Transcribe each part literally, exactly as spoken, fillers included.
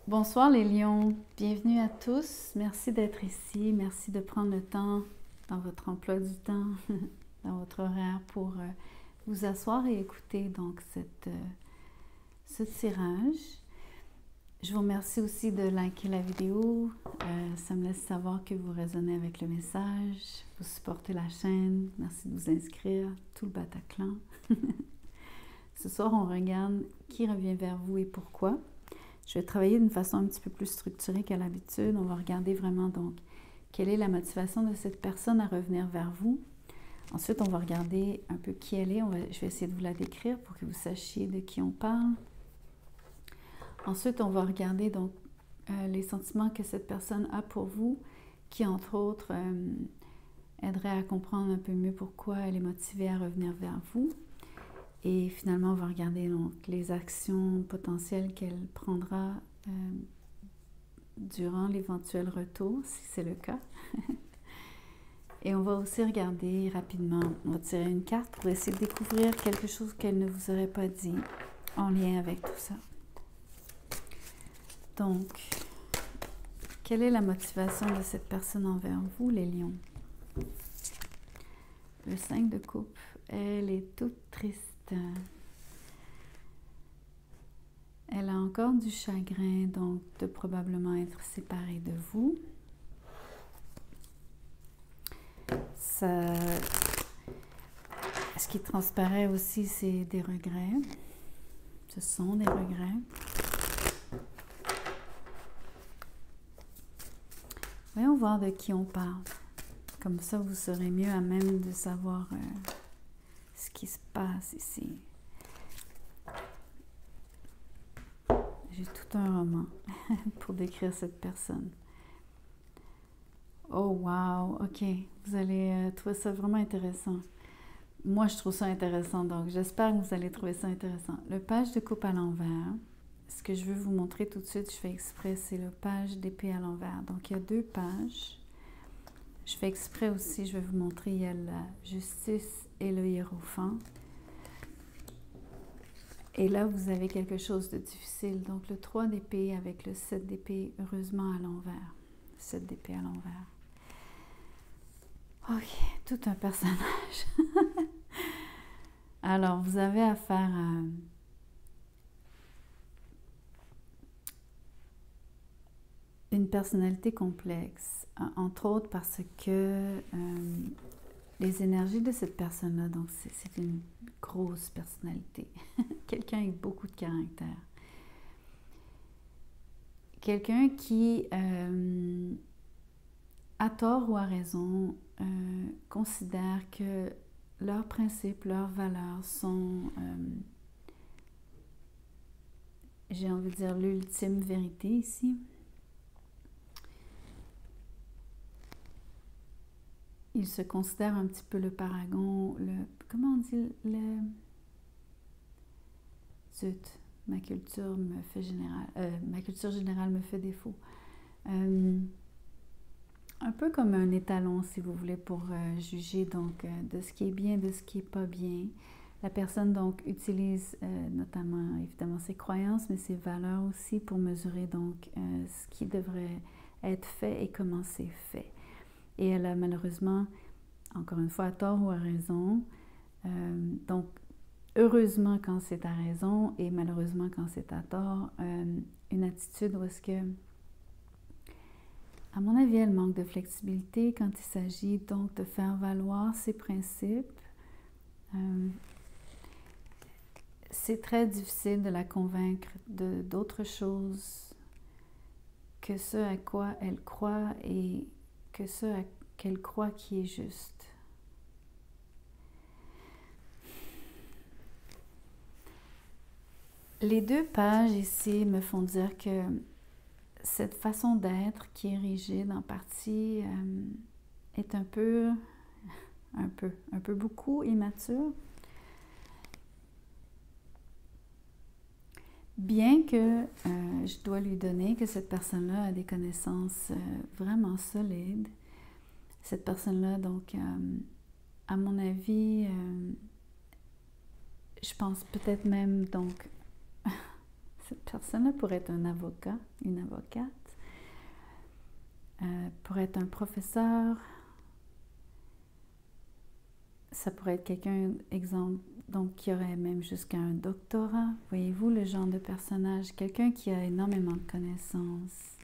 Bonsoir les lions, bienvenue à tous. Merci d'être ici, merci de prendre le temps dans votre emploi du temps, dans votre horaire pour euh, vous asseoir et écouter donc cette, euh, ce tirage. Je vous remercie aussi de liker la vidéo, euh, ça me laisse savoir que vous résonnez avec le message, vous supportez la chaîne, merci de vous inscrire, tout le Bataclan. Ce soir, on regarde qui revient vers vous et pourquoi. Je vais travailler d'une façon un petit peu plus structurée qu'à l'habitude. On va regarder vraiment donc quelle est la motivation de cette personne à revenir vers vous. Ensuite, on va regarder un peu qui elle est. On va, je vais essayer de vous la décrire pour que vous sachiez de qui on parle. Ensuite, on va regarder donc euh, les sentiments que cette personne a pour vous, qui entre autres euh, aiderait à comprendre un peu mieux pourquoi elle est motivée à revenir vers vous. Et finalement, on va regarder donc, les actions potentielles qu'elle prendra euh, durant l'éventuel retour, si c'est le cas. Et on va aussi regarder rapidement, on va tirer une carte pour essayer de découvrir quelque chose qu'elle ne vous aurait pas dit en lien avec tout ça. Donc, quelle est la motivation de cette personne envers vous, les lions? Le cinq de coupe, elle est toute triste. Elle a encore du chagrin, donc de probablement être séparée de vous. Ça, ce qui transparaît aussi, c'est des regrets. Ce sont des regrets. Voyons voir de qui on parle. Comme ça, vous serez mieux à même de savoir euh, ce qui se passe ici. J'ai tout un roman pour décrire cette personne. Oh wow, ok, vous allez euh, trouver ça vraiment intéressant. Moi, je trouve ça intéressant, donc j'espère que vous allez trouver ça intéressant. Le page de coupe à l'envers, ce que je veux vous montrer tout de suite, je fais exprès, c'est le page d'épée à l'envers. Donc, il y a deux pages. Je fais exprès aussi, je vais vous montrer, il y a la justice et le hiérophant. Et là, vous avez quelque chose de difficile. Donc, le trois d'épée avec le sept d'épée, heureusement à l'envers. sept d'épée à l'envers. Ok, tout un personnage. Alors, vous avez affaire à une personnalité complexe, entre autres parce que euh, les énergies de cette personne-là, donc c'est une grosse personnalité. Quelqu'un avec beaucoup de caractère. Quelqu'un qui, euh, à tort ou à raison, euh, considère que leurs principes, leurs valeurs sont, euh, j'ai envie de dire, l'ultime vérité ici. Il se considère un petit peu le paragon, le, comment on dit, le... Zut, ma culture me fait général, euh, ma culture générale me fait défaut. Euh, un peu comme un étalon, si vous voulez, pour euh, juger donc euh, de ce qui est bien, de ce qui n'est pas bien. La personne donc utilise euh, notamment évidemment ses croyances, mais ses valeurs aussi pour mesurer donc euh, ce qui devrait être fait et comment c'est fait. Et elle a malheureusement, encore une fois, à tort ou à raison, euh, donc heureusement quand c'est à raison et malheureusement quand c'est à tort, euh, une attitude où est-ce que, à mon avis, elle manque de flexibilité quand il s'agit donc de faire valoir ses principes. Euh, c'est très difficile de la convaincre de d'autres choses que ce à quoi elle croit et que ce qu'elle croit qui est juste. Les deux pages ici me font dire que cette façon d'être qui est rigide en partie euh, est un peu, un peu, un peu beaucoup immature. Bien que euh, je dois lui donner que cette personne-là a des connaissances euh, vraiment solides, cette personne-là, donc, euh, à mon avis, euh, je pense peut-être même, donc, Cette personne-là pourrait être un avocat, une avocate, euh, pourrait être un professeur. Ça pourrait être quelqu'un, exemple, donc qui aurait même jusqu'à un doctorat. Voyez-vous le genre de personnage? Quelqu'un qui a énormément de connaissances.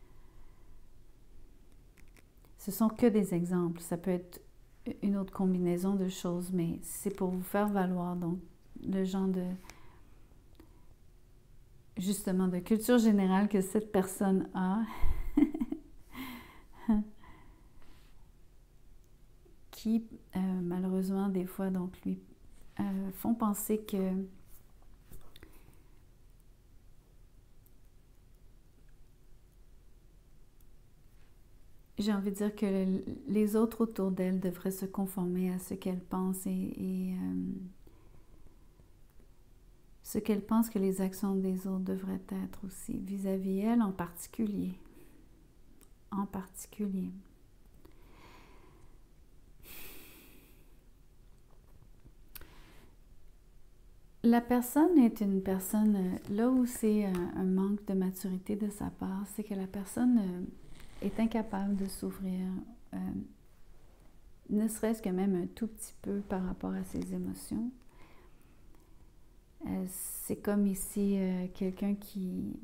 Ce sont que des exemples. Ça peut être une autre combinaison de choses, mais c'est pour vous faire valoir donc le genre de, justement, de culture générale que cette personne a, qui euh, malheureusement des fois donc lui euh, font penser que j'ai envie de dire que les autres autour d'elle devraient se conformer à ce qu'elle pense et, et euh, ce qu'elle pense que les actions des autres devraient être aussi, vis-à-vis elle en particulier. En particulier. La personne est une personne, là où c'est un, un manque de maturité de sa part, c'est que la personne est incapable de s'ouvrir, euh, ne serait-ce que même un tout petit peu par rapport à ses émotions. Euh, c'est comme ici euh, quelqu'un qui...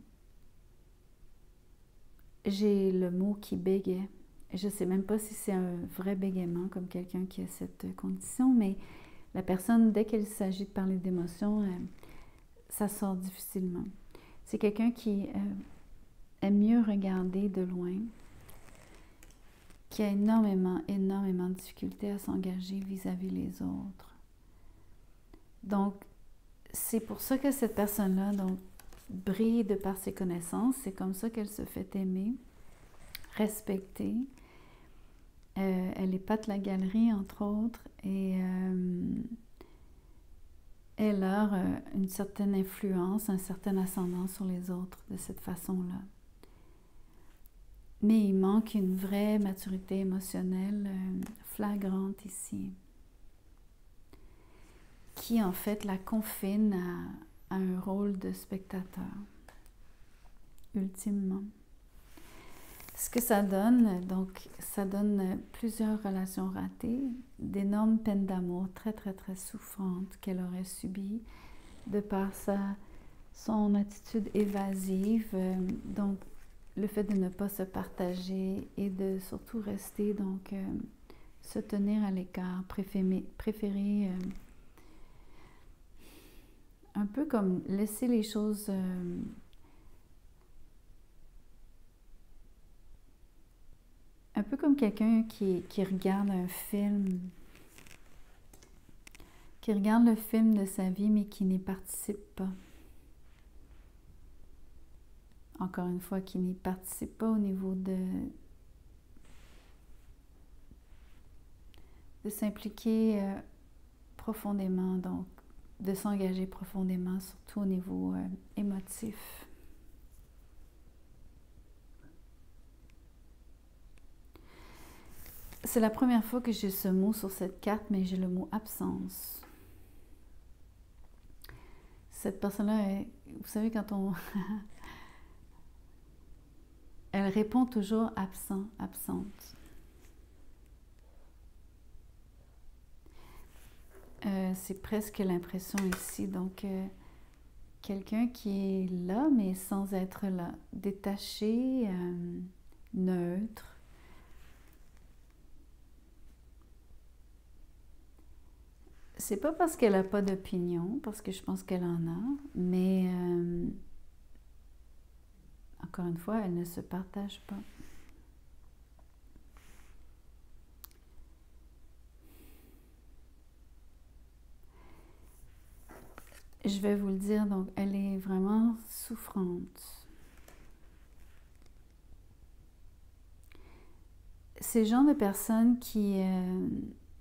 J'ai le mot qui bégait. Je ne sais même pas si c'est un vrai bégaiement comme quelqu'un qui a cette condition, mais la personne, dès qu'il s'agit de parler d'émotions, euh, ça sort difficilement. C'est quelqu'un qui euh, aime mieux regarder de loin, qui a énormément, énormément de difficultés à s'engager vis-à-vis les autres. Donc, c'est pour ça que cette personne-là donc, brille de par ses connaissances. C'est comme ça qu'elle se fait aimer, respecter. Euh, elle épate la galerie, entre autres, et euh, elle a euh, une certaine influence, un certain ascendant sur les autres de cette façon-là. Mais il manque une vraie maturité émotionnelle euh, flagrante ici, qui en fait la confine à, à un rôle de spectateur, ultimement. Ce que ça donne, donc, ça donne plusieurs relations ratées, d'énormes peines d'amour très, très, très souffrantes qu'elle aurait subies de par sa, son attitude évasive, euh, donc le fait de ne pas se partager et de surtout rester, donc, euh, se tenir à l'écart, préférer, préférer euh, un peu comme laisser les choses euh, un peu comme quelqu'un qui, qui regarde un film, qui regarde le film de sa vie mais qui n'y participe pas. Encore une fois, qui n'y participe pas au niveau de, de s'impliquer euh, profondément, donc de s'engager profondément, surtout au niveau euh, émotif. C'est la première fois que j'ai ce mot sur cette carte, mais j'ai le mot absence. Cette personne-là, vous savez, quand on... elle répond toujours absent, absente. Euh, c'est presque l'impression ici, donc euh, quelqu'un qui est là, mais sans être là, détaché, euh, neutre. C'est pas parce qu'elle n'a pas d'opinion, parce que je pense qu'elle en a, mais euh, encore une fois, elle ne se partage pas. Je vais vous le dire, donc elle est vraiment souffrante. C'est le genre de personne qui, euh,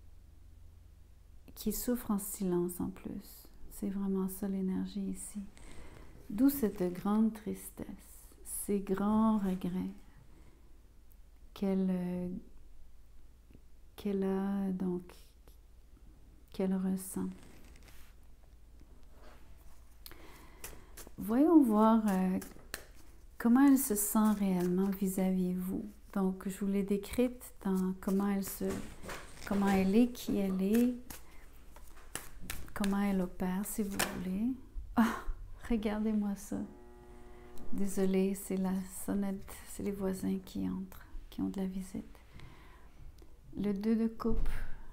qui souffre en silence en plus. C'est vraiment ça l'énergie ici. D'où cette grande tristesse, ces grands regrets qu'elle euh, qu'elle a, donc, qu'elle ressent. voyons voir euh, comment elle se sent réellement vis-à-vis de vous. Donc, je vous l'ai décrite dans comment elle se, comment elle est, qui elle est, comment elle opère, si vous voulez. Ah, regardez-moi ça. Désolée, c'est la sonnette, c'est les voisins qui entrent, qui ont de la visite. Le deux de coupe.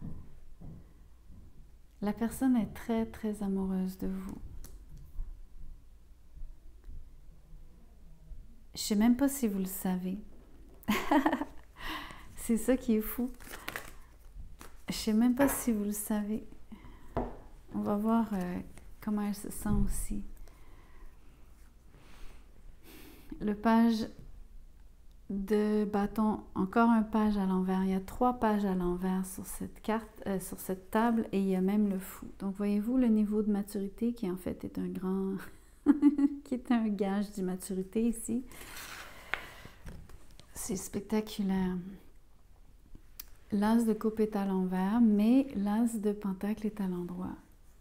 La personne est très, très amoureuse de vous. Je ne sais même pas si vous le savez. C'est ça qui est fou. Je ne sais même pas si vous le savez. On va voir euh, comment elle se sent aussi. Le page de bâton, encore un page à l'envers. Il y a trois pages à l'envers sur cette carte, euh, sur cette table, et il y a même le fou. Donc, voyez-vous le niveau de maturité qui en fait est un grand, qui est un gage d'immaturité ici. C'est spectaculaire. L'as de coupe est à l'envers, mais l'as de pentacle est à l'endroit.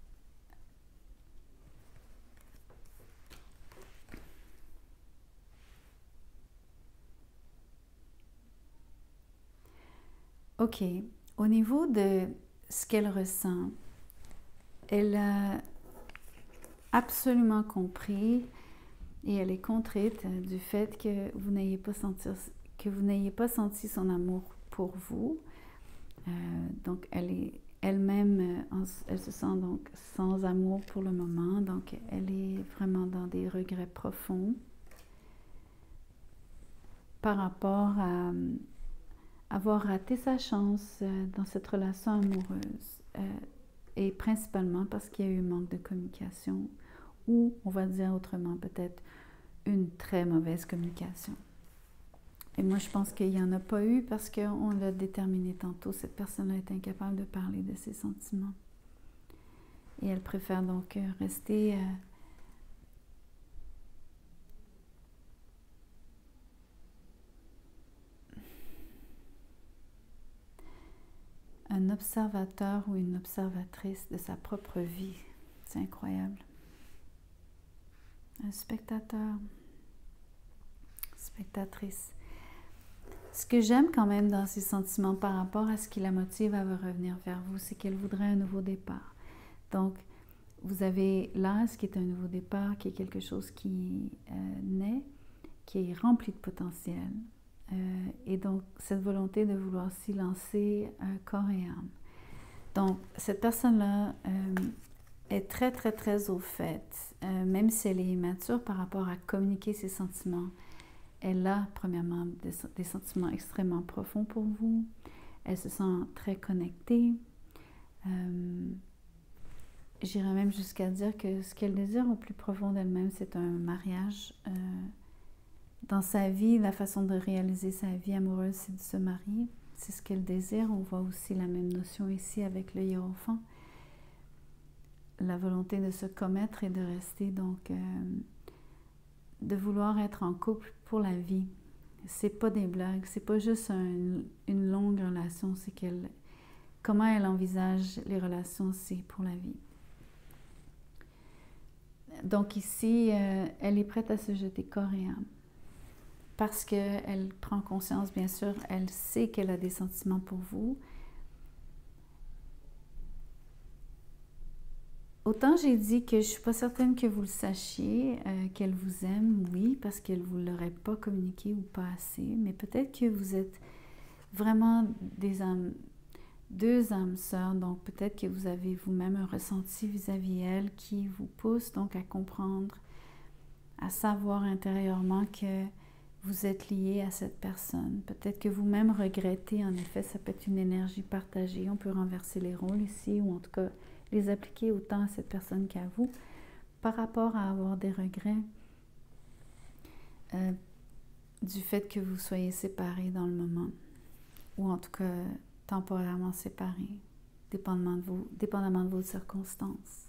OK. Au niveau de ce qu'elle ressent, elle a absolument compris et elle est contrite du fait que vous n'ayez pas senti, que vous n'ayez pas senti son amour pour vous. Euh, donc, elle est elle-même, elle se sent donc sans amour pour le moment. Donc, elle est vraiment dans des regrets profonds par rapport à avoir raté sa chance euh, dans cette relation amoureuse, euh, et principalement parce qu'il y a eu manque de communication, ou on va dire autrement peut-être une très mauvaise communication. Et moi je pense qu'il n'y en a pas eu parce qu'on l'a déterminé tantôt, cette personne-là est incapable de parler de ses sentiments. Et elle préfère donc rester... Euh, un observateur ou une observatrice de sa propre vie. C'est incroyable. Un spectateur, spectatrice. Ce que j'aime quand même dans ses sentiments par rapport à ce qui la motive à revenir vers vous, c'est qu'elle voudrait un nouveau départ. Donc, vous avez l'as qui est un nouveau départ, qui est quelque chose qui euh, naît, qui est rempli de potentiel. Euh, et donc, cette volonté de vouloir s'y lancer euh, corps et âme. Donc, cette personne-là euh, est très, très, très au fait, euh, même si elle est immature par rapport à communiquer ses sentiments. Elle a, premièrement, des, des sentiments extrêmement profonds pour vous. Elle se sent très connectée. Euh, J'irais même jusqu'à dire que ce qu'elle désire au plus profond d'elle-même, c'est un mariage. Euh, Dans sa vie, la façon de réaliser sa vie amoureuse, c'est de se marier. C'est ce qu'elle désire. On voit aussi la même notion ici avec le hiérophant. La volonté de se commettre et de rester, donc, euh, de vouloir être en couple pour la vie. C'est pas des blagues, c'est pas juste un, une longue relation, c'est qu'elle, comment elle envisage les relations, c'est pour la vie. Donc ici, euh, elle est prête à se jeter corps et âme. Parce qu'elle prend conscience, bien sûr, elle sait qu'elle a des sentiments pour vous. Autant j'ai dit que je ne suis pas certaine que vous le sachiez, euh, qu'elle vous aime, oui, parce qu'elle ne vous l'aurait pas communiqué ou pas assez, mais peut-être que vous êtes vraiment des âmes, deux âmes sœurs, donc peut-être que vous avez vous-même un ressenti vis-à-vis elle qui vous pousse donc à comprendre, à savoir intérieurement que vous êtes lié à cette personne. Peut-être que vous-même regrettez, en effet, ça peut être une énergie partagée. On peut renverser les rôles ici, ou en tout cas les appliquer autant à cette personne qu'à vous, par rapport à avoir des regrets euh, du fait que vous soyez séparés dans le moment, ou en tout cas temporairement séparés, dépendamment de vos, dépendamment de vos circonstances.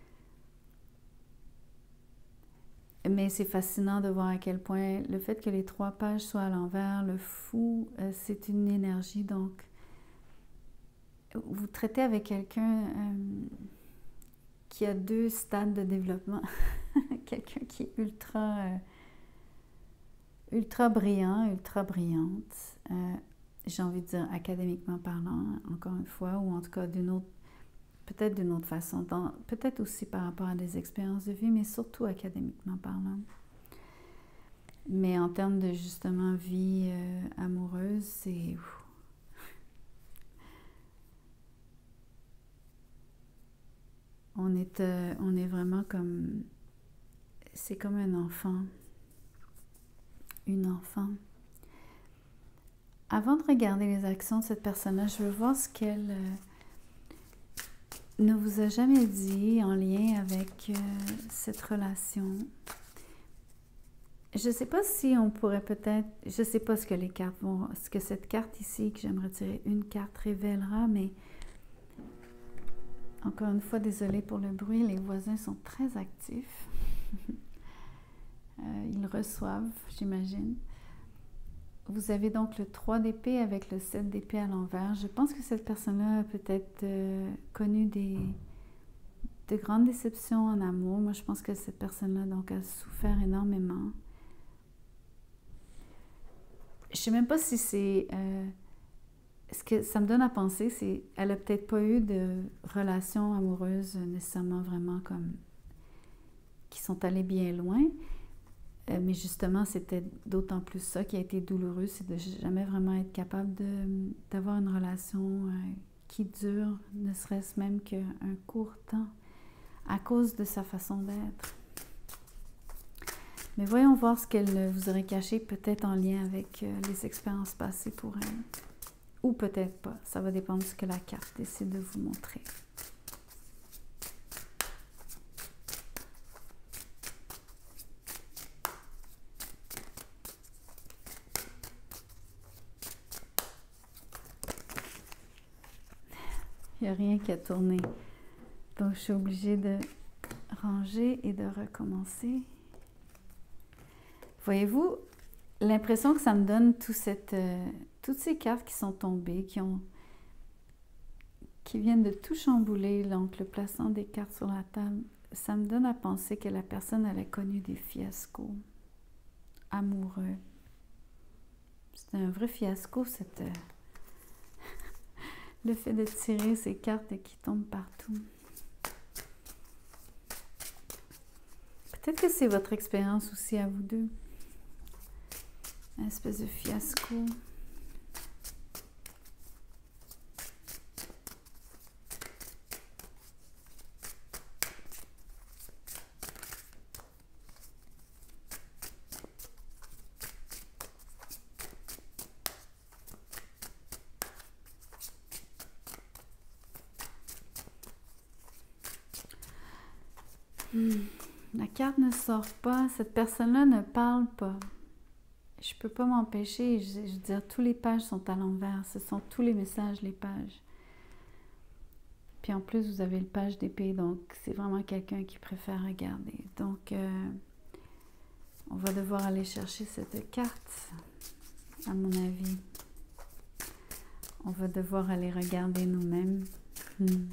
Mais c'est fascinant de voir à quel point le fait que les trois pages soient à l'envers, le fou, euh, c'est une énergie. Donc, vous traitez avec quelqu'un, euh, qui a deux stades de développement. Quelqu'un qui est ultra, euh, ultra brillant, ultra brillante. Euh, j'ai envie de dire académiquement parlant, encore une fois, ou en tout cas d'une autre, peut-être d'une autre façon, peut-être aussi par rapport à des expériences de vie, mais surtout académiquement parlant. Mais en termes de justement vie euh, amoureuse, c'est... On est, euh, on est vraiment comme... C'est comme un enfant. Une enfant. Avant de regarder les actions de cette personne-là, je veux voir ce qu'elle euh, ne vous a jamais dit en lien avec euh, cette relation. Je ne sais pas si on pourrait peut-être... Je ne sais pas ce que les cartes vont... Ce que cette carte ici, que j'aimerais tirer une carte, révélera, mais... Encore une fois, désolée pour le bruit, les voisins sont très actifs. euh, ils reçoivent, j'imagine. Vous avez donc le trois d'épée avec le sept d'épée à l'envers. Je pense que cette personne-là a peut-être euh, connu des, de grandes déceptions en amour. Moi, je pense que cette personne-là donc a souffert énormément. Je ne sais même pas si c'est... Euh, ce que ça me donne à penser, c'est qu'elle n'a peut-être pas eu de relations amoureuses nécessairement vraiment comme... qui sont allées bien loin. Euh, mais justement, c'était d'autant plus ça qui a été douloureux, c'est de jamais vraiment être capable de, d'avoir une relation euh, qui dure, ne serait-ce même qu'un court temps, à cause de sa façon d'être. Mais voyons voir ce qu'elle vous aurait caché, peut-être en lien avec euh, les expériences passées pour elle. Ou peut-être pas. Ça va dépendre de ce que la carte décide de vous montrer. Il n'y a rien qui a tourné. Donc, je suis obligée de ranger et de recommencer. Voyez-vous, l'impression que ça me donne tout cette, euh, toutes ces cartes qui sont tombées, qui, ont, qui viennent de tout chambouler, donc le plaçant des cartes sur la table, ça me donne à penser que la personne elle a connu des fiascos amoureux. C'est un vrai fiasco, cette, euh, le fait de tirer ces cartes qui tombent partout. Peut-être que c'est votre expérience aussi à vous deux. Une espèce de fiasco. Hmm. La carte ne sort pas, cette personne-là ne parle pas. Je ne peux pas m'empêcher, je, je veux dire, tous les pages sont à l'envers, ce sont tous les messages, les pages. Puis en plus, vous avez le page d'épée, donc c'est vraiment quelqu'un qui préfère regarder. Donc, euh, on va devoir aller chercher cette carte, à mon avis. On va devoir aller regarder nous-mêmes. Hmm.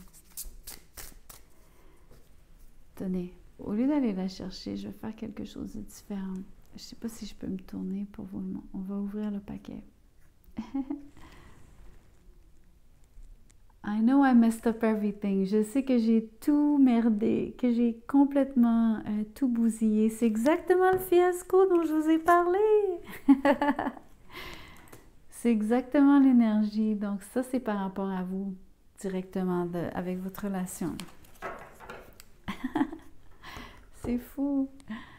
Tenez, au lieu d'aller la chercher, je vais faire quelque chose de différent. Je ne sais pas si je peux me tourner pour vous le montrer. On va ouvrir le paquet. I know I messed up everything. Je sais que j'ai tout merdé, que j'ai complètement euh, tout bousillé. C'est exactement le fiasco dont je vous ai parlé. C'est exactement l'énergie. Donc ça, c'est par rapport à vous, directement, de, avec votre relation. C'est fou.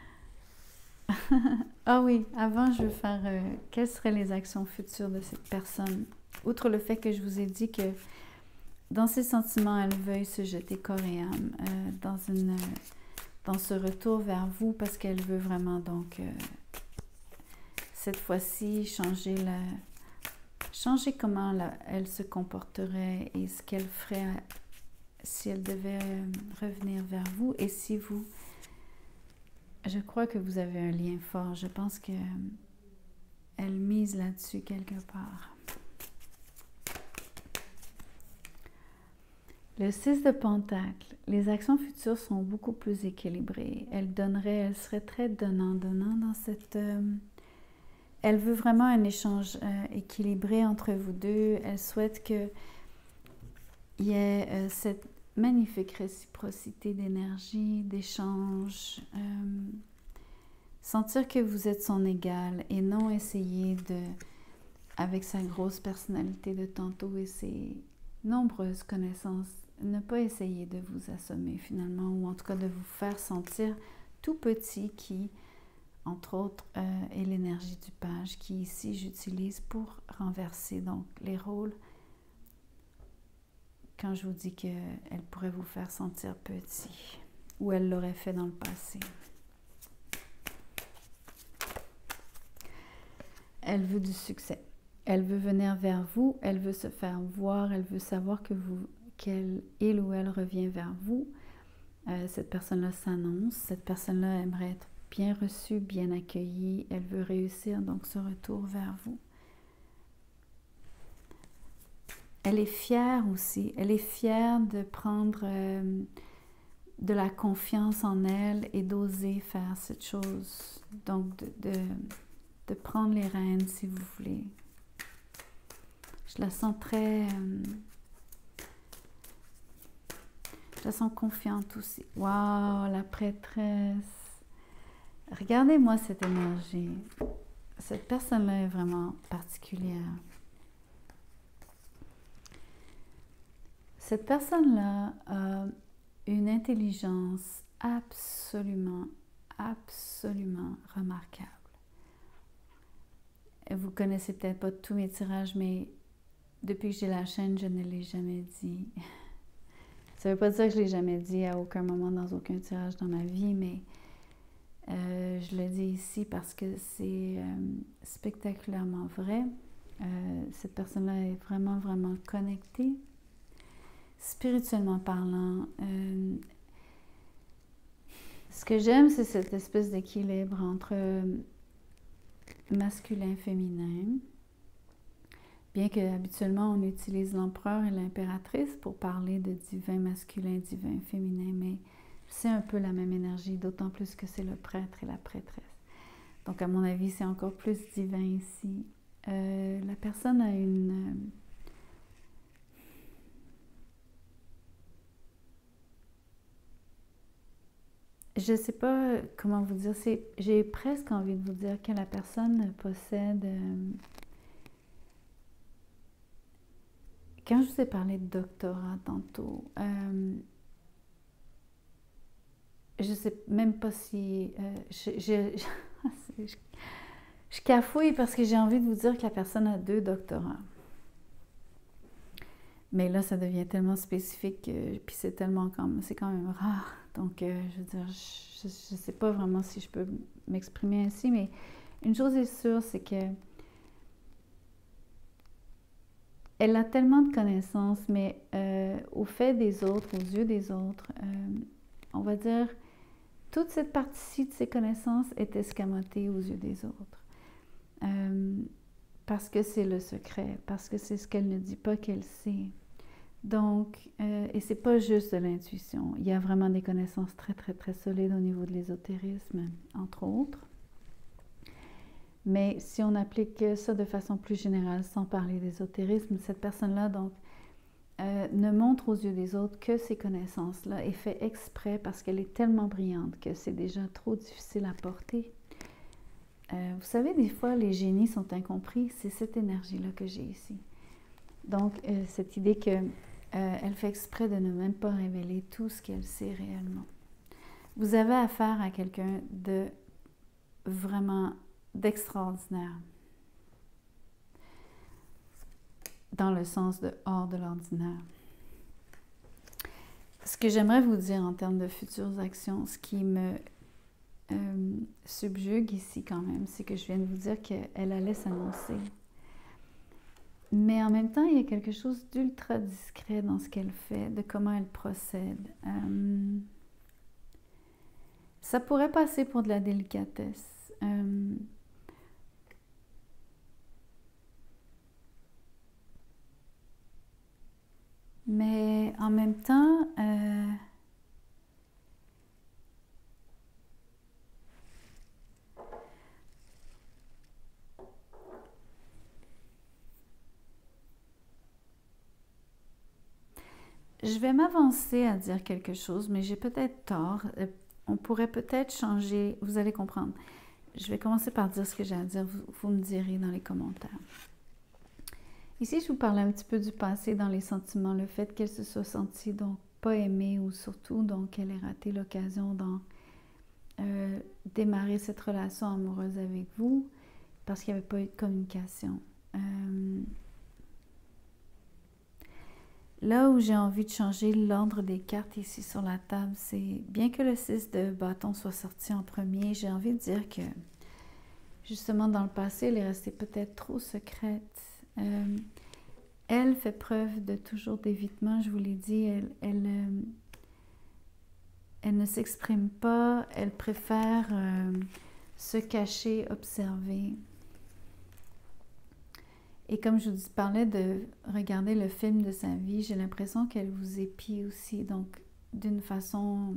Ah oui, avant, je veux faire... Euh, quelles seraient les actions futures de cette personne? Outre le fait que je vous ai dit que dans ses sentiments, elle veuille se jeter corps et âme euh, dans, une, dans ce retour vers vous parce qu'elle veut vraiment, donc, euh, cette fois-ci, changer, la, changer comment la, elle se comporterait et ce qu'elle ferait si elle devait euh, revenir vers vous et si vous... Je crois que vous avez un lien fort. Je pense que elle mise là-dessus quelque part. Le six de Pentacle, les actions futures sont beaucoup plus équilibrées. Elle donnerait, elle serait très donnant-donnant dans cette... Euh, elle veut vraiment un échange euh, équilibré entre vous deux. Elle souhaite qu'il y ait euh, cette magnifique réciprocité d'énergie, d'échange. Euh, sentir que vous êtes son égal et non essayer de, avec sa grosse personnalité de tantôt et ses nombreuses connaissances, ne pas essayer de vous assommer finalement, ou en tout cas de vous faire sentir tout petit qui, entre autres, euh, est l'énergie du page qui ici j'utilise pour renverser donc les rôles quand je vous dis qu'elle pourrait vous faire sentir petit, ou elle l'aurait fait dans le passé. Elle veut du succès. Elle veut venir vers vous, elle veut se faire voir, elle veut savoir que vous, qu'elle, il ou elle revient vers vous. Euh, cette personne-là s'annonce, cette personne-là aimerait être bien reçue, bien accueillie, elle veut réussir donc ce retour vers vous. Elle est fière aussi, elle est fière de prendre euh, de la confiance en elle et d'oser faire cette chose, donc de, de, de prendre les rênes si vous voulez. Je la sens très... Euh, je la sens confiante aussi. Waouh, la prêtresse! Regardez-moi cette énergie. Cette personne-là est vraiment particulière. Cette personne-là a une intelligence absolument, absolument remarquable. Vous connaissez peut-être pas tous mes tirages, mais depuis que j'ai la chaîne, je ne l'ai jamais dit. Ça ne veut pas dire que je ne l'ai jamais dit à aucun moment dans aucun tirage dans ma vie, mais euh, je le dis ici parce que c'est euh, spectaculairement vrai. Euh, cette personne-là est vraiment, vraiment connectée. Spirituellement parlant, euh, ce que j'aime, c'est cette espèce d'équilibre entre masculin et féminin. Bien que habituellement on utilise l'empereur et l'impératrice pour parler de divin masculin, divin féminin, mais c'est un peu la même énergie, d'autant plus que c'est le prêtre et la prêtresse. Donc à mon avis, c'est encore plus divin ici. Euh, la personne a une... Je ne sais pas comment vous dire, j'ai presque envie de vous dire que la personne possède... Euh, quand je vous ai parlé de doctorat tantôt, euh, je ne sais même pas si... Euh, je, je, je, je, je cafouille parce que j'ai envie de vous dire que la personne a deux doctorats. Mais là, ça devient tellement spécifique, euh, puis c'est tellement comme, c'est quand même rare. Donc, euh, je veux dire, je ne sais pas vraiment si je peux m'exprimer ainsi, mais une chose est sûre, c'est que elle a tellement de connaissances, mais euh, au fait des autres, aux yeux des autres, euh, on va dire, toute cette partie de ses connaissances est escamotée aux yeux des autres. Euh, parce que c'est le secret, parce que c'est ce qu'elle ne dit pas qu'elle sait. Donc, euh, et c'est pas juste de l'intuition. Il y a vraiment des connaissances très, très, très solides au niveau de l'ésotérisme, entre autres. Mais si on applique ça de façon plus générale, sans parler d'ésotérisme, cette personne-là, donc, euh, ne montre aux yeux des autres que ces connaissances-là et fait exprès parce qu'elle est tellement brillante que c'est déjà trop difficile à porter. Euh, vous savez, des fois, les génies sont incompris. C'est cette énergie-là que j'ai ici. Donc, euh, cette idée que euh, elle fait exprès de ne même pas révéler tout ce qu'elle sait réellement. Vous avez affaire à quelqu'un de vraiment d'extraordinaire, dans le sens de hors de l'ordinaire. Ce que j'aimerais vous dire en termes de futures actions, ce qui me euh, subjugue ici quand même, c'est que je viens de vous dire qu'elle allait s'annoncer. Mais en même temps, il y a quelque chose d'ultra discret dans ce qu'elle fait, de comment elle procède. Euh, ça pourrait passer pour de la délicatesse. Euh, mais en en même temps, euh, je vais m'avancer à dire quelque chose, mais j'ai peut-être tort. Euh, On pourrait peut-être changer, vous allez comprendre. Je vais commencer par dire ce que j'ai à dire, vous, vous me direz dans les commentaires. Ici, je vous parle un petit peu du passé dans les sentiments, le fait qu'elle se soit sentie donc pas aimée ou surtout donc qu'elle ait raté l'occasion d'en euh, démarrer cette relation amoureuse avec vous parce qu'il n'y avait pas eu de communication. Euh, Là où j'ai envie de changer l'ordre des cartes ici sur la table, c'est bien que le six de bâton soit sorti en premier, j'ai envie de dire que justement dans le passé, elle est restée peut-être trop secrète. Euh, elle fait preuve de toujours d'évitement, je vous l'ai dit, elle, elle, euh, elle ne s'exprime pas, elle préfère euh, se cacher, observer. Et comme je vous parlais de regarder le film de sa vie, j'ai l'impression qu'elle vous épie aussi, donc d'une façon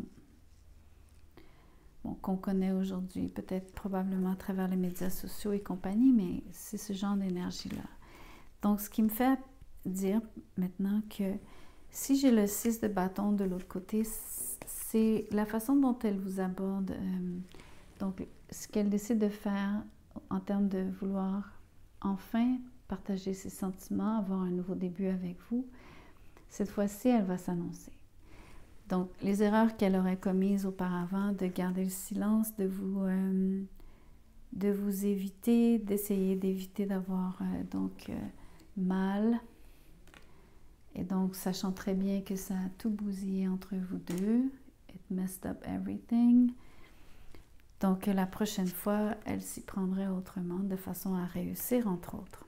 bon, qu'on connaît aujourd'hui, peut-être probablement à travers les médias sociaux et compagnie, mais c'est ce genre d'énergie-là. Donc, ce qui me fait dire maintenant que si j'ai le six de bâton de l'autre côté, c'est la façon dont elle vous aborde, euh, donc ce qu'elle décide de faire en termes de vouloir enfin partager ses sentiments, avoir un nouveau début avec vous. Cette fois-ci, elle va s'annoncer. Donc, les erreurs qu'elle aurait commises auparavant, de garder le silence, de vous, euh, de vous éviter, d'essayer d'éviter d'avoir euh, donc euh, mal. Et donc, sachant très bien que ça a tout bousillé entre vous deux. It messed up everything. Donc, la prochaine fois, elle s'y prendrait autrement, de façon à réussir, entre autres.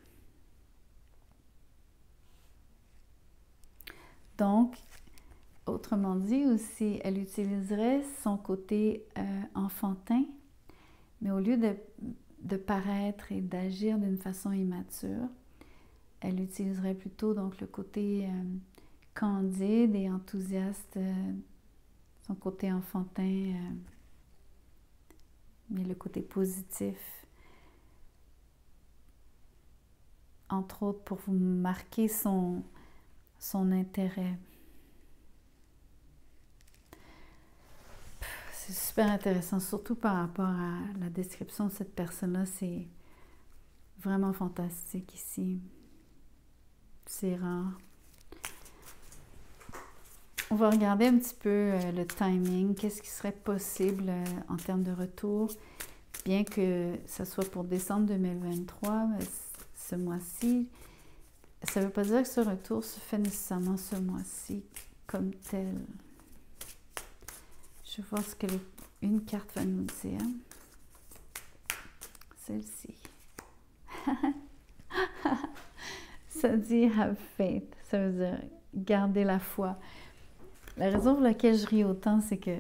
Donc, autrement dit aussi, elle utiliserait son côté euh, enfantin, mais au lieu de, de paraître et d'agir d'une façon immature, elle utiliserait plutôt donc le côté euh, candide et enthousiaste, euh, son côté enfantin, euh, mais le côté positif, entre autres pour vous marquer son, son intérêt. C'est super intéressant, surtout par rapport à la description de cette personne-là. C'est vraiment fantastique ici. C'est rare. On va regarder un petit peu euh, le timing. Qu'est-ce qui serait possible euh, en termes de retour? Bien que ce soit pour décembre deux mille vingt-trois, ce mois-ci, ça ne veut pas dire que ce retour se fait nécessairement ce mois-ci comme tel. Je vais voir ce que les, une carte va nous dire. Celle-ci. Ça dit « have faith ». Ça veut dire « garder la foi ». La raison pour laquelle je ris autant, c'est que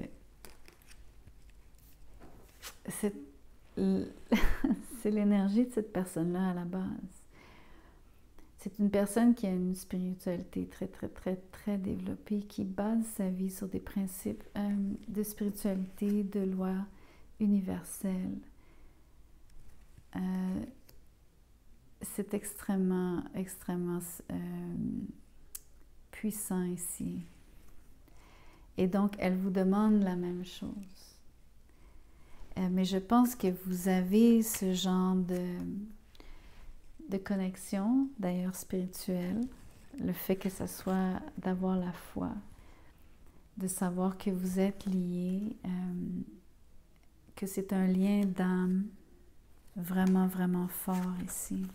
c'est l'énergie de cette personne-là à la base. C'est une personne qui a une spiritualité très, très, très, très développée, qui base sa vie sur des principes euh, de spiritualité, de lois universelles. Euh, c'est extrêmement, extrêmement euh, puissant ici. Et donc, elle vous demande la même chose. Euh, mais je pense que vous avez ce genre de... de connexion, d'ailleurs spirituelle, le fait que ce soit d'avoir la foi, de savoir que vous êtes liés, euh, que c'est un lien d'âme vraiment, vraiment fort ici.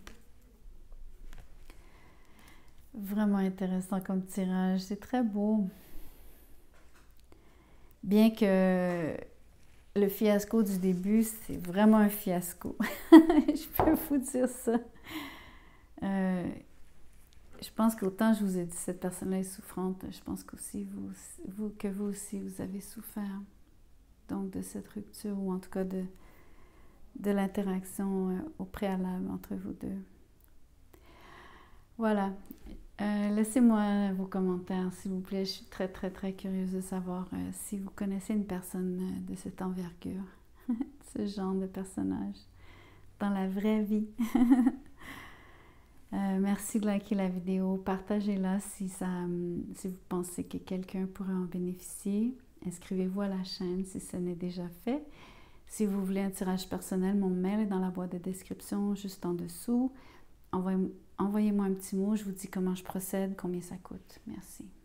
Vraiment intéressant comme tirage, c'est très beau. Bien que le fiasco du début, c'est vraiment un fiasco. Je peux vous dire ça. Euh, je pense qu'autant je vous ai dit cette personne-là est souffrante, je pense qu'aussi vous, vous, que vous aussi vous avez souffert donc de cette rupture ou en tout cas de, de l'interaction euh, au préalable entre vous deux. Voilà. Euh, laissez-moi vos commentaires, s'il vous plaît. Je suis très, très, très curieuse de savoir euh, si vous connaissez une personne euh, de cette envergure, ce genre de personnage, dans la vraie vie. euh, merci de liker la vidéo. Partagez-la si, ça, si vous pensez que quelqu'un pourrait en bénéficier. Inscrivez-vous à la chaîne si ce n'est déjà fait. Si vous voulez un tirage personnel, mon mail est dans la boîte de description juste en dessous. Envoyez-moi un petit mot, je vous dis comment je procède, combien ça coûte. Merci.